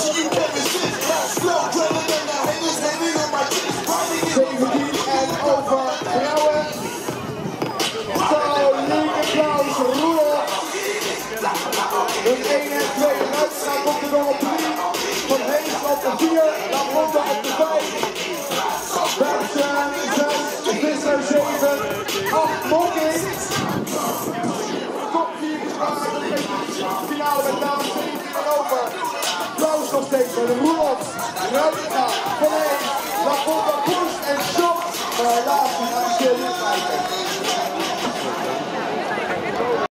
en over vrouwen. Zo, linkerplaats, Roelof. Dus 1 en 2 Ruitstra komt er nog op 3. Van Hees op de 4. Lafonte op de 5. Bergsen 6. Visser 7. 8 Mokking. Top 4 geslagen. Finale met dames 17 en over. Klaus nog steeds met Roelof. Ruitstra, Van Hees, Lafonte, Poes en Schop. Maar helaas, we gaan de serie kijken.